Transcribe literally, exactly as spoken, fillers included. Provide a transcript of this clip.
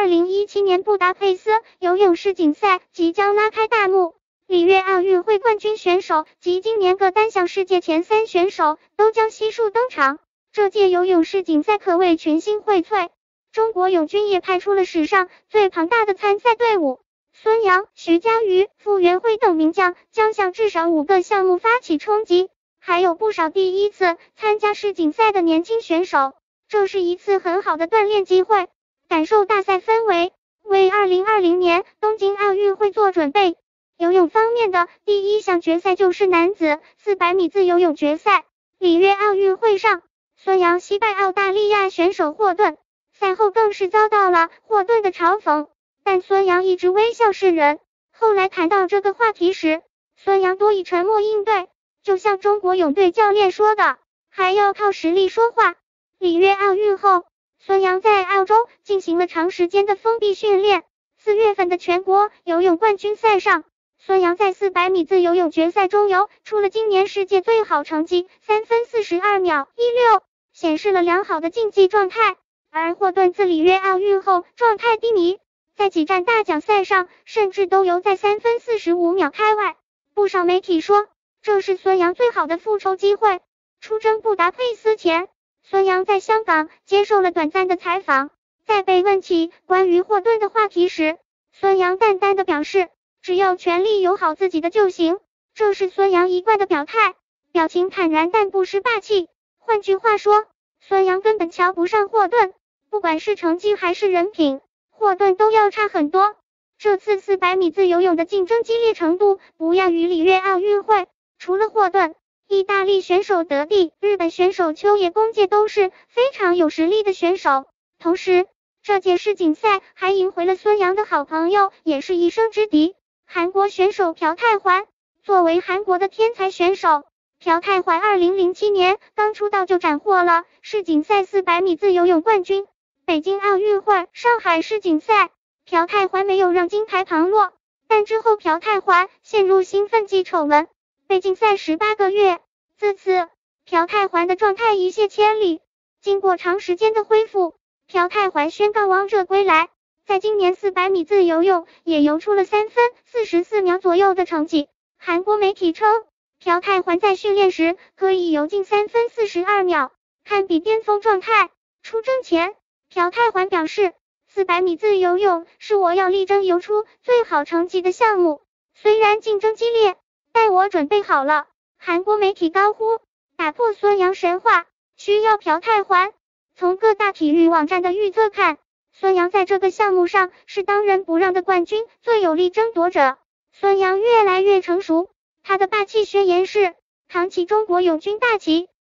零一七年布达佩斯游泳世锦赛即将拉开大幕，里约奥运会冠军选手及今年各单项世界前三选手都将悉数登场。这届游泳世锦赛可谓群星荟萃，中国泳军也派出了史上最庞大的参赛队伍。孙杨、徐嘉余、傅园慧等名将将向至少五个项目发起冲击，还有不少第一次参加世锦赛的年轻选手。这是一次很好的锻炼机会，感受大赛氛围，为二零二零年东京奥运会做准备。游泳方面的第一项决赛就是男子四百米自由泳决赛。里约奥运会上，孙杨惜败澳大利亚选手霍顿，赛后更是遭到了霍顿的嘲讽，但孙杨一直微笑示人。后来谈到这个话题时，孙杨多以沉默应对，就像中国泳队教练说的，还要靠实力说话。里约奥运后，孙杨在澳洲进行了长时间的封闭训练。四月份的全国游泳冠军赛上，孙杨在四百米自由泳决赛中游出了今年世界最好成绩三分四十二秒一六，显示了良好的竞技状态。而霍顿自里约奥运后状态低迷，在几站大奖赛上甚至都游在三分四十五秒开外。不少媒体说，这是孙杨最好的复仇机会。出征布达佩斯前，孙杨在香港接受了短暂的采访，在被问起关于霍顿的话题时，孙杨淡淡的表示，只要全力游好自己的就行。这是孙杨一贯的表态，表情坦然但不失霸气。换句话说，孙杨根本瞧不上霍顿，不管是成绩还是人品，霍顿都要差很多。这次四百米自由泳的竞争激烈程度不亚于里约奥运会，除了霍顿，意大利选手德蒂、日本选手秋野公介都是非常有实力的选手。同时，这届世锦赛还赢回了孙杨的好朋友，也是一生之敌，韩国选手朴泰桓。作为韩国的天才选手，朴泰桓二零零七年刚出道就斩获了世锦赛四百米自由泳冠军。北京奥运会、上海世锦赛，朴泰桓没有让金牌旁落，但之后朴泰桓陷入兴奋剂丑闻，被禁赛十八个月。自此，朴泰桓的状态一泻千里。经过长时间的恢复，朴泰桓宣告王者归来，在今年四百米自由泳也游出了三分四十四秒左右的成绩。韩国媒体称，朴泰桓在训练时可以游进三分四十二秒，堪比巅峰状态。出征前，朴泰桓表示，四百米自由泳是我要力争游出最好成绩的项目，虽然竞争激烈，但我准备好了。韩国媒体高呼，打破孙杨神话，需要朴泰桓。从各大体育网站的预测看，孙杨在这个项目上是当仁不让的冠军，最有力争夺者。孙杨越来越成熟，他的霸气宣言是扛起中国泳军大旗，